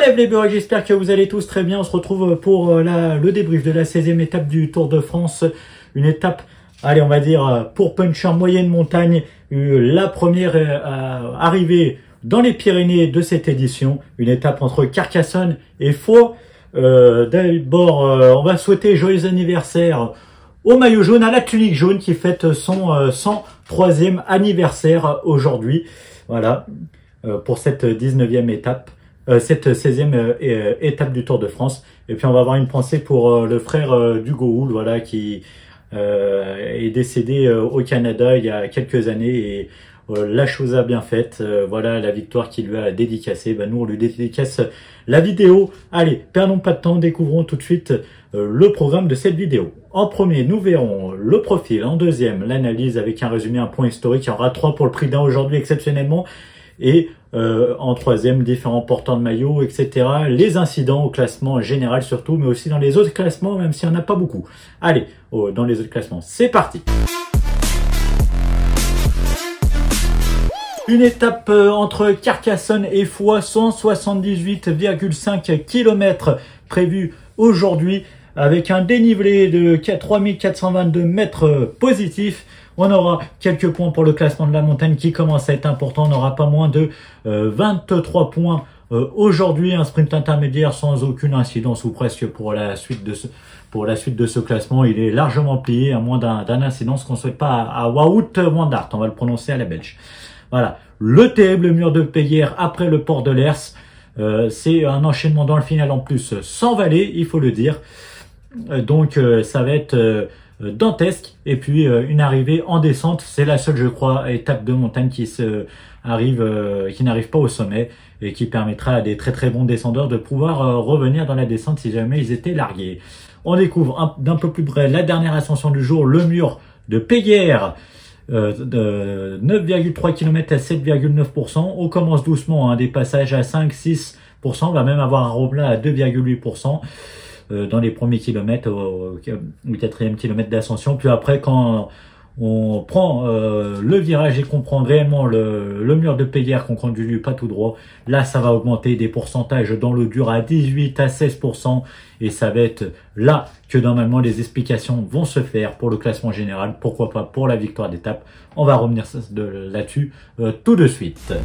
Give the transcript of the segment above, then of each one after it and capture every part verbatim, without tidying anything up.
Salut les bureaux, j'espère que vous allez tous très bien. On se retrouve pour la, le débrief de la seizième étape du Tour de France. Une étape, allez, on va dire, pour puncher en moyenne montagne. La première euh, arrivée dans les Pyrénées de cette édition. Une étape entre Carcassonne et Faux. Euh, D'abord, euh, on va souhaiter joyeux anniversaire au maillot jaune, à la tunique jaune qui fête son euh, cent troisième anniversaire aujourd'hui. Voilà, euh, pour cette dix-neuvième étape. Euh, cette seizième euh, étape du Tour de France. Et puis on va avoir une pensée pour euh, le frère euh, d'Hugo Houle, voilà, qui euh, est décédé euh, au Canada il y a quelques années et euh, la chose a bien faite. Euh, voilà la victoire qu'il lui a dédicacée. Ben, nous on lui dédicace la vidéo. Allez, perdons pas de temps, découvrons tout de suite euh, le programme de cette vidéo. En premier, nous verrons le profil. En deuxième, l'analyse avec un résumé, un point historique. Il y aura trois pour le prix d'un aujourd'hui exceptionnellement. Et euh, en troisième, différents porteurs de maillots, et cetera. Les incidents au classement général surtout, mais aussi dans les autres classements, même s'il n'y en a pas beaucoup. Allez, oh, dans les autres classements, c'est parti. Une étape euh, entre Carcassonne et Foix, cent soixante-dix-huit virgule cinq kilomètres prévus aujourd'hui, avec un dénivelé de trois mille quatre cent vingt-deux mètres positifs. On aura quelques points pour le classement de la montagne qui commence à être important. On n'aura pas moins de euh, vingt-trois points euh, aujourd'hui. Un sprint intermédiaire sans aucune incidence ou presque pour la suite de ce, pour la suite de ce classement. Il est largement plié à moins d'un d'un incident, ce qu'on ne souhaite pas à, à Wout van Aert. On va le prononcer à la belge. Voilà. Le terrible mur de Péguerre après le port de l'Hers. Euh, C'est un enchaînement dans le final en plus sans vallée, il faut le dire. Euh, donc euh, ça va être... Euh, dantesque, et puis euh, une arrivée en descente. C'est la seule, je crois, étape de montagne qui se arrive, euh, qui n'arrive pas au sommet et qui permettra à des très très bons descendeurs de pouvoir euh, revenir dans la descente si jamais ils étaient largués. On découvre d'un peu plus près la dernière ascension du jour, le mur de Péguerre, euh, de neuf virgule trois kilomètres à sept virgule neuf pour cent. On commence doucement, hein, des passages à cinq six pour cent. On va même avoir un reblat à deux virgule huit pour cent. Dans les premiers kilomètres, au, au quatrième kilomètre d'ascension. Puis après, quand on prend euh, le virage et qu'on prend réellement le, le mur de Péguerre, qu'on continue pas tout droit, là, ça va augmenter des pourcentages dans le dur à dix-huit à seize pour cent. Et ça va être là que normalement les explications vont se faire pour le classement général. Pourquoi pas pour la victoire d'étape. On va revenir là-dessus euh, tout de suite.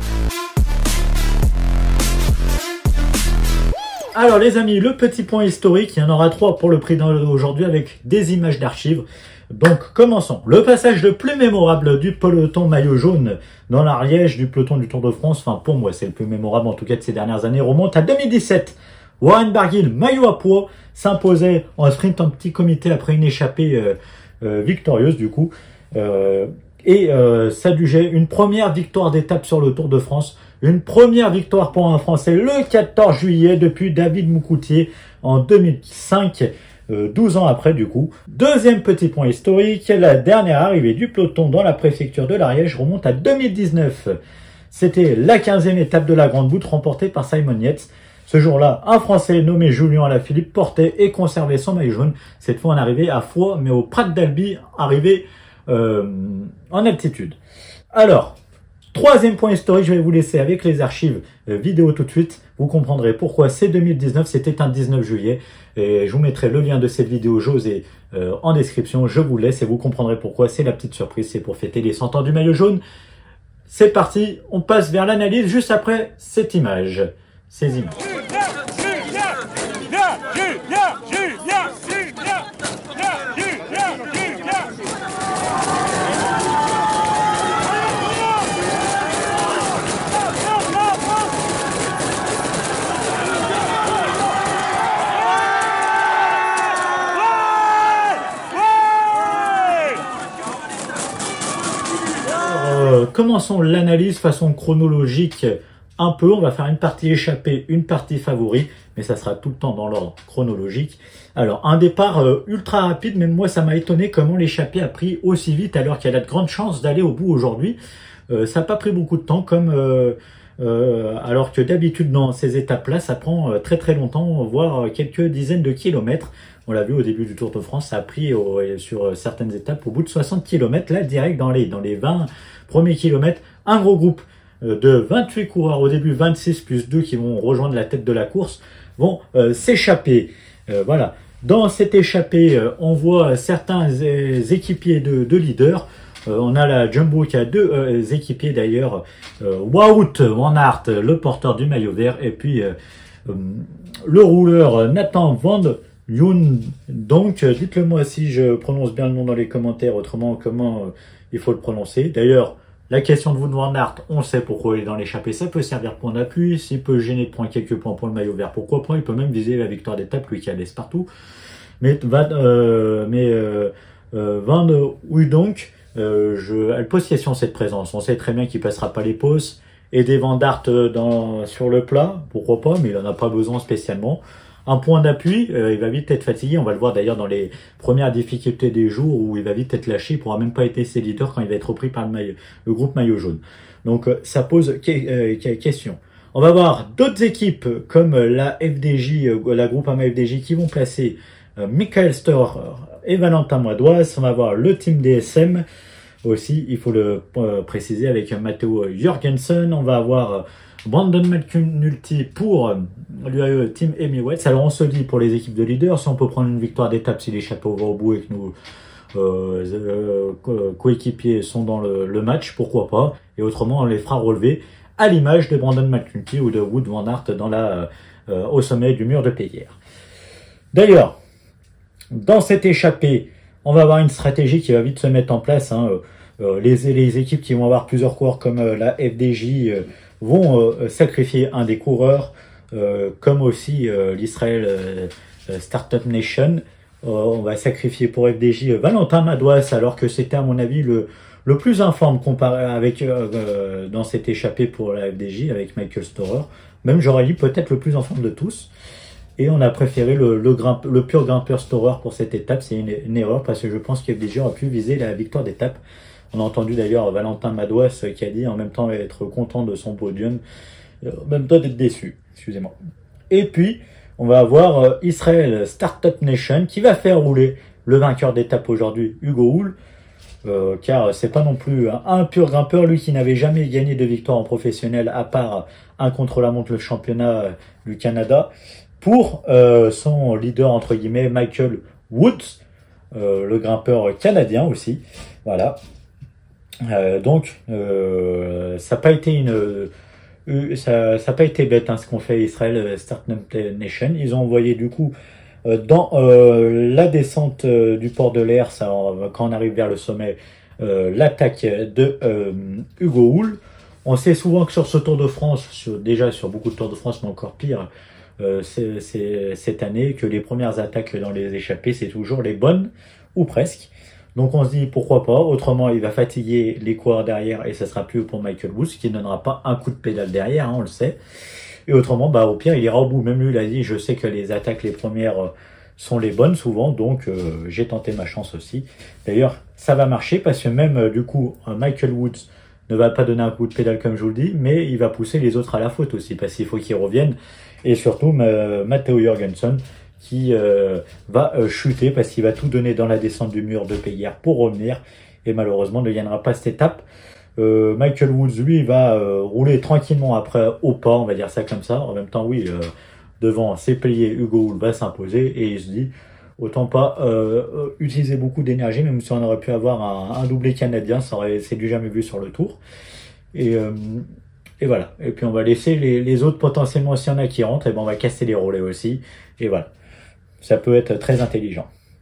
Alors les amis, le petit point historique, il y en aura trois pour le prix d'aujourd'hui avec des images d'archives. Donc commençons. Le passage le plus mémorable du peloton maillot jaune dans l'Ariège du peloton du Tour de France, enfin pour moi c'est le plus mémorable en tout cas de ces dernières années, remonte à deux mille dix-sept. Warren Barguil, maillot à pois, s'imposait en sprint en petit comité après une échappée euh, euh, victorieuse du coup. Euh, et euh, ça dugeait une première victoire d'étape sur le Tour de France. Une première victoire pour un Français le quatorze juillet depuis David Moucoutier en deux mille cinq, euh, douze ans après du coup. Deuxième petit point historique, la dernière arrivée du peloton dans la préfecture de l'Ariège remonte à deux mille dix-neuf. C'était la quinzième étape de la Grande Boucle remportée par Simon Yates. Ce jour-là, un Français nommé Julien Alaphilippe portait et conservait son maillot jaune. Cette fois en arrivée à Foix, mais au Prat d'Albi, arrivé euh, en altitude. Alors... Troisième point historique, je vais vous laisser avec les archives euh, vidéo tout de suite. Vous comprendrez pourquoi c'est deux mille dix-neuf, c'était un dix-neuf juillet. Et je vous mettrai le lien de cette vidéo José euh, en description. Je vous laisse et vous comprendrez pourquoi. C'est la petite surprise, c'est pour fêter les cent ans du maillot jaune. C'est parti, on passe vers l'analyse juste après cette image. Ces images. Commençons l'analyse façon chronologique un peu. On va faire une partie échappée, une partie favori, mais ça sera tout le temps dans l'ordre chronologique. Alors, un départ euh, ultra rapide, même moi ça m'a étonné comment l'échappée a pris aussi vite alors qu'elle a de grandes chances d'aller au bout aujourd'hui. Euh, ça n'a pas pris beaucoup de temps, comme euh, euh, alors que d'habitude dans ces étapes-là, ça prend euh, très très longtemps, voire quelques dizaines de kilomètres. On l'a vu au début du Tour de France, ça a pris euh, sur certaines étapes au bout de soixante kilomètres, là direct dans les, dans les vingt premiers kilomètres, un gros groupe de vingt-huit coureurs, au début vingt-six plus deux qui vont rejoindre la tête de la course, vont euh, s'échapper. Euh, voilà. Dans cette échappée, euh, on voit certains euh, équipiers de, de leaders. Euh, on a la Jumbo qui a deux euh, équipiers d'ailleurs. Euh, Wout van Aert, le porteur du maillot vert, et puis euh, euh, le rouleur Nathan Van Youn. Donc, euh, dites-le moi si je prononce bien le nom dans les commentaires, autrement comment euh, il faut le prononcer. D'ailleurs, la question de Wout van Aert, on sait pourquoi il est dans l'échappée, ça peut servir de point d'appui, s'il peut gêner de prendre quelques points pour le maillot vert, pourquoi pas, il peut même viser la victoire d'étape, lui qui a laisse partout. Mais, va, euh, mais euh, euh, Van oui donc, euh, je, elle pose question cette présence, on sait très bien qu'il passera pas les pauses, et des Van Aert dans, sur le plat, pourquoi pas, mais il en a pas besoin spécialement. Un point d'appui, euh, il va vite être fatigué, on va le voir d'ailleurs dans les premières difficultés des jours où il va vite être lâché, il pourra même pas être ses leaders quand il va être repris par le, maillot, le groupe maillot jaune. Donc euh, ça pose que, euh, question. On va voir d'autres équipes comme la F D J, euh, la Groupama F D J qui vont placer euh, Michael Storer et Valentin Madouas. On va voir le team D S M aussi, il faut le euh, préciser, avec Matteo Jorgensen. On va avoir euh, Brandon McNulty pour euh, l'U A E Team Emirates. Alors on se dit pour les équipes de leaders, si on peut prendre une victoire d'étape si l'échappée va au bout et que nos euh, euh, coéquipiers sont dans le, le match, pourquoi pas. Et autrement on les fera relever à l'image de Brandon McNulty ou de Wout van Aert dans la, euh, au sommet du mur de Péguerre. D'ailleurs, dans cette échappée, on va avoir une stratégie qui va vite se mettre en place. Hein. Euh, les, les équipes qui vont avoir plusieurs coureurs comme euh, la F D J euh, vont euh, sacrifier un des coureurs, euh, comme aussi euh, l'Israël euh, Startup Nation. Euh, on va sacrifier pour F D J euh, Valentin Madouas, alors que c'était à mon avis le, le plus informe comparé avec euh, euh, dans cette échappée pour la F D J avec Michael Storer. Même j'aurais dit peut-être le plus informe de tous. Et on a préféré le, le, grimpe, le pur grimpeur Storer pour cette étape. C'est une, une erreur parce que je pense que F D J aurait pu viser la victoire d'étape. On a entendu d'ailleurs Valentin Madouas qui a dit en même temps être content de son podium, en même temps d'être déçu, excusez-moi. Et puis, on va avoir euh, Israël Startup Nation qui va faire rouler le vainqueur d'étape aujourd'hui, Hugo Hull, euh, car c'est pas non plus un, un pur grimpeur, lui qui n'avait jamais gagné de victoire en professionnel à part un contre-la-montre, le championnat du Canada, pour euh, son leader entre guillemets Michael Woods, euh, le grimpeur canadien aussi, voilà. Euh, donc, euh, ça n'a pas été une, euh, ça, ça a pas été bête hein, ce qu'on fait Israël Startup Nation. Ils ont envoyé du coup euh, dans euh, la descente euh, du port de l'air, ça, quand on arrive vers le sommet, euh, l'attaque de euh, Hugo Hull. On sait souvent que sur ce Tour de France, sur, déjà sur beaucoup de Tours de France, mais encore pire, euh, c'est, c'est cette année que les premières attaques dans les échappées, c'est toujours les bonnes ou presque. Donc on se dit pourquoi pas, autrement il va fatiguer les coureurs derrière et ça sera plus pour Michael Woods qui ne donnera pas un coup de pédale derrière, hein, on le sait. Et autrement, bah au pire il ira au bout. Même lui il a dit, je sais que les attaques les premières euh, sont les bonnes souvent, donc euh, j'ai tenté ma chance aussi. D'ailleurs ça va marcher parce que même euh, du coup Michael Woods ne va pas donner un coup de pédale comme je vous le dis, mais il va pousser les autres à la faute aussi parce qu'il faut qu'ils reviennent. Et surtout euh, Matteo Jorgensen qui euh, va euh, chuter parce qu'il va tout donner dans la descente du mur de Péguerre pour revenir et malheureusement ne gagnera pas cette étape. Euh, Michael Woods, lui, va euh, rouler tranquillement après au pas, on va dire ça comme ça. En même temps, oui, euh, devant ses piliers, Hugo Hull va s'imposer et il se dit, autant pas euh, utiliser beaucoup d'énergie, même si on aurait pu avoir un, un doublé canadien, ça aurait, c'est du jamais vu sur le tour. Et... Euh, Et voilà. Et puis on va laisser les, les autres potentiellement, s'il y en a qui rentrent, et ben on va casser les relais aussi. Et voilà. Ça peut être très intelligent.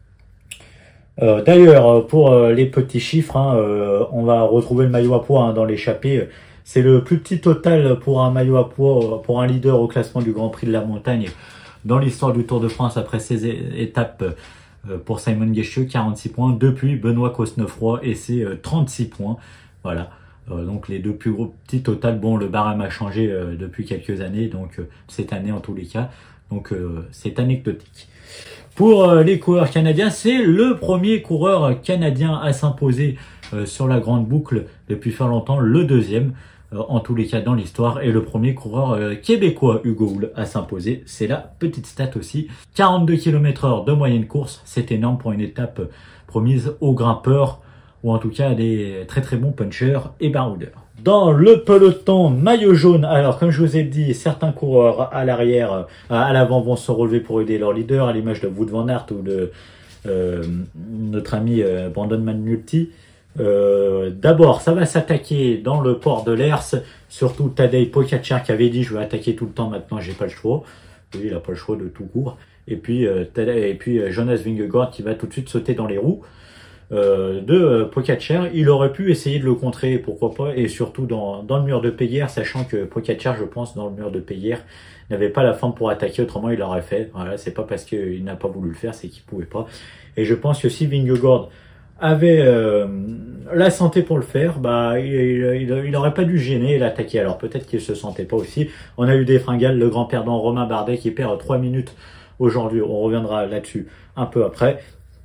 Euh, D'ailleurs, pour euh, les petits chiffres, hein, euh, on va retrouver le maillot à poids hein, dans l'échappée. C'est le plus petit total pour un maillot à poids, pour un leader au classement du Grand Prix de la Montagne dans l'histoire du Tour de France après ces étapes euh, pour Simon Geschke, quarante-six points, depuis Benoît Cosnefroy et c'est euh, trente-six points. Voilà. Euh, donc les deux plus gros petits total, bon le barème a changé euh, depuis quelques années, donc euh, cette année en tous les cas, donc euh, c'est anecdotique. Pour euh, les coureurs canadiens, c'est le premier coureur canadien à s'imposer euh, sur la grande boucle depuis fort longtemps, le deuxième euh, en tous les cas dans l'histoire, et le premier coureur euh, québécois Hugo Hull à s'imposer, c'est la petite stat aussi, quarante-deux kilomètres heure de moyenne course, c'est énorme pour une étape promise aux grimpeurs, ou en tout cas des très très bons punchers et baroudeurs. Dans le peloton maillot jaune, alors comme je vous ai dit, certains coureurs à l'arrière, à l'avant vont se relever pour aider leur leader, à l'image de Wout van Aert ou de euh, notre ami euh, Brandon McNulty. Euh, D'abord, ça va s'attaquer dans le port de l'Hers, surtout Tadej Pogačar qui avait dit je vais attaquer tout le temps, maintenant j'ai pas le choix. Oui, il a pas le choix de tout court. Et puis, euh, et puis euh, Jonas Vingegaard qui va tout de suite sauter dans les roues. Euh, de euh, Pogačar, il aurait pu essayer de le contrer, pourquoi pas, et surtout dans, dans le mur de Péguerre, sachant que Pogačar, je pense, dans le mur de Péguerre, n'avait pas la forme pour attaquer, autrement il l'aurait fait. Voilà, c'est pas parce qu'il n'a pas voulu le faire, c'est qu'il pouvait pas. Et je pense que si Vingegaard avait euh, la santé pour le faire, bah il, il, il aurait pas dû gêner et l'attaquer. Alors peut-être qu'il se sentait pas aussi. On a eu des fringales, le grand perdant Romain Bardet qui perd trois minutes aujourd'hui. On reviendra là-dessus un peu après.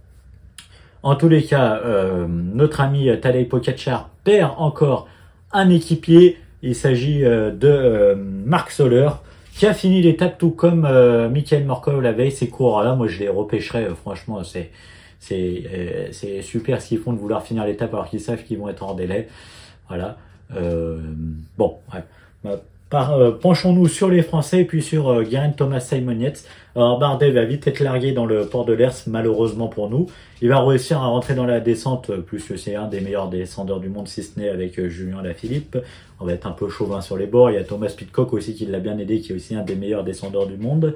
En tous les cas, euh, notre ami Tadej Pogačar perd encore un équipier. Il s'agit euh, de euh, Marc Soler, qui a fini l'étape tout comme euh, Michael Morkov la veille. Ces coureurs-là, moi je les repêcherais, euh, franchement, c'est c'est euh, c'est super ce qu'ils font de vouloir finir l'étape alors qu'ils savent qu'ils vont être hors délai. Voilà. Euh, bon, ouais. Bah, Par, euh, penchons-nous sur les Français et puis sur euh, Geraint Thomas Simon Yates. Alors Bardet va vite être largué dans le port de l'Hers, malheureusement pour nous. Il va réussir à rentrer dans la descente, euh, plus que c'est un des meilleurs descendeurs du monde, si ce n'est avec euh, Julien Lafilippe. On va être un peu chauvin sur les bords. Il y a Thomas Pidcock aussi qui l'a bien aidé, qui est aussi un des meilleurs descendeurs du monde.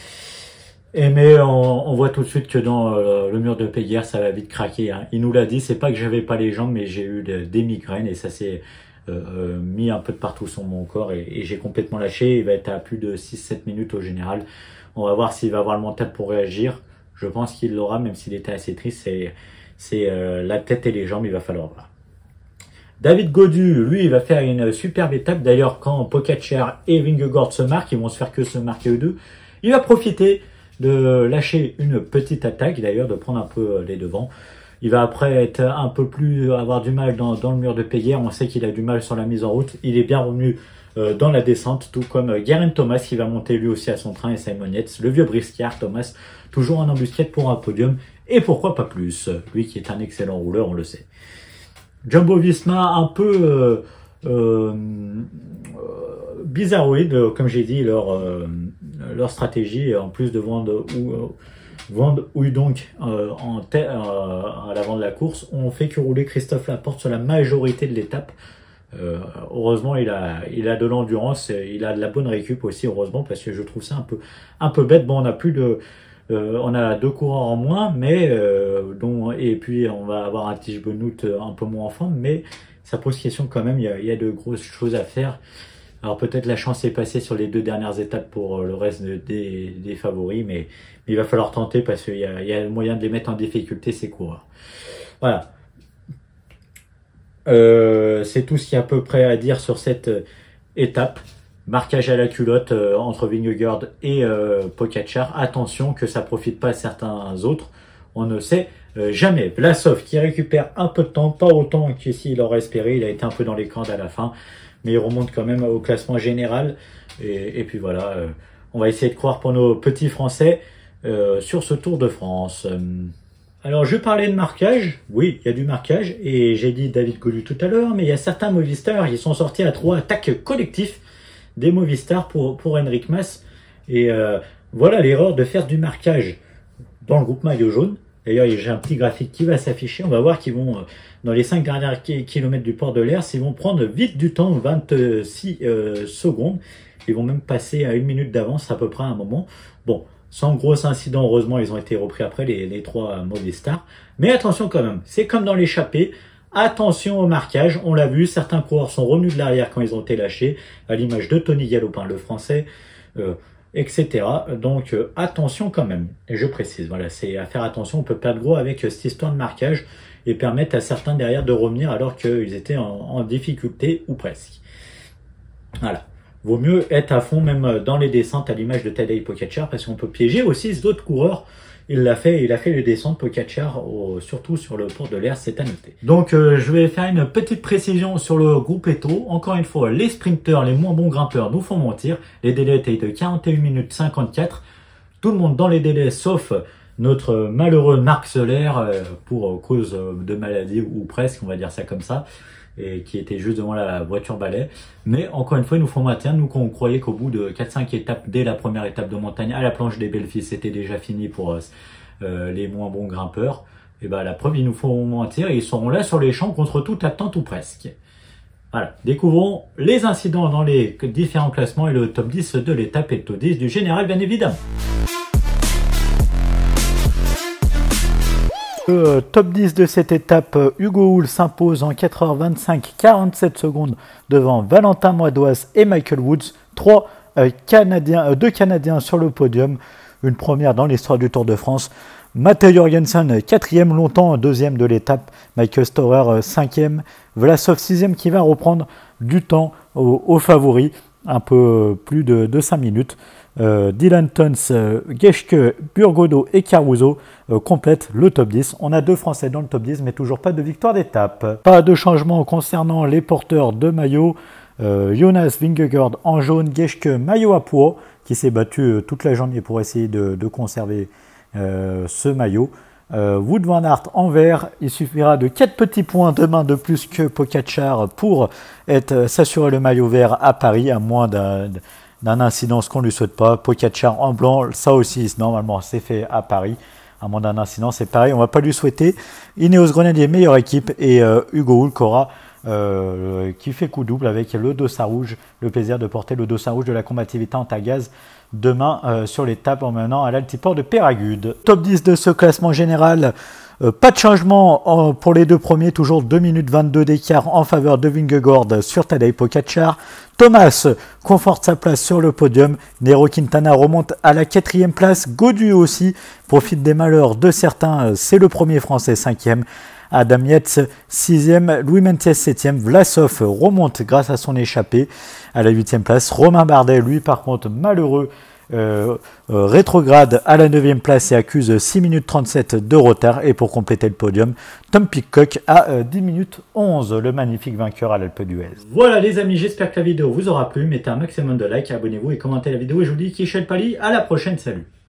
Et mais on, on voit tout de suite que dans euh, le mur de Péguerre, ça va vite craquer. Hein. Il nous l'a dit, c'est pas que j'avais pas les jambes, mais j'ai eu de, des migraines et ça c'est... Euh, mis un peu de partout sur mon corps et, et j'ai complètement lâché. Il va être à plus de six sept minutes au général. On va voir s'il va avoir le mental pour réagir. Je pense qu'il l'aura, même s'il était assez triste. C'est c'est euh, la tête et les jambes, il va falloir voir. David Gaudu, lui, il va faire une superbe étape. D'ailleurs, quand Pogačar et Vingegaard se marquent, ils vont se faire que se marquer eux deux. Il va profiter de lâcher une petite attaque, d'ailleurs, de prendre un peu les devants. Il va après être un peu plus, avoir du mal dans, dans le mur de Péguerre. On sait qu'il a du mal sur la mise en route. Il est bien revenu euh, dans la descente, tout comme euh, Geraint Thomas qui va monter lui aussi à son train et Simon Yates. Le vieux briscard Thomas, toujours en embuscade pour un podium. Et pourquoi pas plus, lui qui est un excellent rouleur, on le sait. Jumbo Visma, un peu euh, euh, bizarroïde, comme j'ai dit, leur, euh, leur stratégie, en plus de vendre... ou euh, Vande ou donc euh, en euh, à l'avant de la course, on fait que rouler Christophe Laporte sur la majorité de l'étape. Euh, heureusement, il a il a de l'endurance, il a de la bonne récup aussi, heureusement, parce que je trouve ça un peu un peu bête. Bon, on a plus de euh, on a deux coureurs en moins, mais euh, dont et puis on va avoir un Tige Benoît un peu moins en forme, mais ça pose question quand même. Il y a, il y a de grosses choses à faire. Alors peut-être la chance est passée sur les deux dernières étapes pour le reste de, des, des favoris, mais, mais il va falloir tenter parce qu'il y a, il y a le moyen de les mettre en difficulté, ces coureurs. Voilà. Euh, c'est tout ce qu'il y a à peu près à dire sur cette euh, étape. Marquage à la culotte euh, entre Vingegaard et euh, Pogačar. Attention que ça profite pas à certains autres. On ne sait euh, jamais. Vlasov qui récupère un peu de temps, pas autant qu'ici il aurait espéré. Il a été un peu dans les cordes à la fin. Mais il remonte quand même au classement général. Et, et puis voilà, euh, on va essayer de croire pour nos petits Français euh, sur ce Tour de France. Euh, alors, je parlais de marquage. Oui, il y a du marquage. Et j'ai dit David Gaudu tout à l'heure, mais il y a certains Movistar qui sont sortis à trois attaques collectives des Movistar pour, pour Enric Mas. Et euh, voilà l'erreur de faire du marquage dans le groupe maillot jaune. D'ailleurs, j'ai un petit graphique qui va s'afficher. On va voir qu'ils vont, dans les cinq derniers kilomètres du port de l'Hers, ils vont prendre vite du temps, vingt-six euh, secondes. Ils vont même passer à une minute d'avance à peu près à un moment. Bon, sans gros incident, heureusement, ils ont été repris après, les, les trois Movistar. Mais attention quand même, c'est comme dans l'échappée. Attention au marquage, on l'a vu, certains coureurs sont revenus de l'arrière quand ils ont été lâchés, à l'image de Tony Galopin, le français. Euh, et cetera. Donc euh, attention quand même, et je précise, voilà, c'est à faire attention, on peut perdre gros avec euh, cette histoire de marquage et permettre à certains derrière de revenir alors qu'ils étaient en, en difficulté ou presque. Voilà, vaut mieux être à fond même dans les descentes à l'image de Tadej Pogačar parce qu'on peut piéger aussi d'autres coureurs. Il l'a fait, il a fait les descentes Pogačar, au, surtout sur le port de l'Hers, c'est à noter. Donc euh, je vais faire une petite précision sur le groupe Eto. Encore une fois, les sprinteurs, les moins bons grimpeurs nous font mentir. Les délais étaient de quarante et une minutes cinquante-quatre. Tout le monde dans les délais, sauf notre malheureux Marc Soler, euh, pour cause de maladie ou presque, on va dire ça comme ça. et qui était juste devant la voiture balai. Mais encore une fois, ils nous font maintien. Nous, on croyait qu'au bout de quatre cinq étapes, dès la première étape de montagne, à la planche des Belles Filles, c'était déjà fini pour euh, les moins bons grimpeurs. Et ben la preuve, ils nous font mentir et ils seront là sur les champs contre toute attente ou presque. Voilà, découvrons les incidents dans les différents classements et le top dix de l'étape et le top dix du général, bien évidemment. Le euh, top dix de cette étape, euh, Hugo Hull s'impose en quatre heures vingt-cinq quarante-sept secondes devant Valentin Madoise et Michael Woods. Trois euh, Canadiens, euh, deux Canadiens sur le podium, une première dans l'histoire du Tour de France. Matteo Jorgensen, quatrième, longtemps deuxième de l'étape. Michael Storer, cinquième. Vlasov, sixième, qui va reprendre du temps aux au favoris, un peu plus de, de cinq minutes. Euh, Dylan Tons, euh, Geschke, Burgodo et Caruso euh, complètent le top dix. On a deux Français dans le top dix, mais toujours pas de victoire d'étape. Pas de changement concernant les porteurs de maillot. Euh, Jonas Vingegaard en jaune, Geschke maillot à poids, qui s'est battu euh, toute la journée pour essayer de, de conserver euh, ce maillot. Euh, Wout van Aert en vert, il suffira de quatre petits points de main de plus que Pogačar pour être s'assurer le maillot vert à Paris, à moins d'un d'un incident, ce qu'on ne lui souhaite pas. Pogačar en blanc, ça aussi normalement c'est fait à Paris, à moins d'un incident, c'est pareil, on ne va pas lui souhaiter. Ineos Grenadier, meilleure équipe, et euh, Hugo Hull Cora, euh, qui fait coup double avec le dossard rouge, le plaisir de porter le dossard rouge de la combativité anti-gaz demain euh, sur l'étape en menant à l'altiport de Péragude. Top dix de ce classement général. Euh, pas de changement en, pour les deux premiers, toujours deux minutes vingt-deux d'écart en faveur de Vingegaard sur Tadej Pogačar. Thomas conforte sa place sur le podium. Nairo Quintana remonte à la quatrième place. Gaudu aussi profite des malheurs de certains. C'est le premier Français, cinquième. Adam Yates, sixième. Louis Meintjes, septième. Vlasov remonte grâce à son échappée à la huitième place. Romain Bardet, lui, par contre, malheureux, Euh, euh, rétrograde à la neuvième place et accuse six minutes trente-sept de retard. Et pour compléter le podium, Tom Pidcock à euh, dix minutes onze, le magnifique vainqueur à l'Alpe d'Huez. Voilà les amis, j'espère que la vidéo vous aura plu. Mettez un maximum de likes, abonnez-vous et commentez la vidéo. Et je vous dis Kichel Pali, à la prochaine, salut.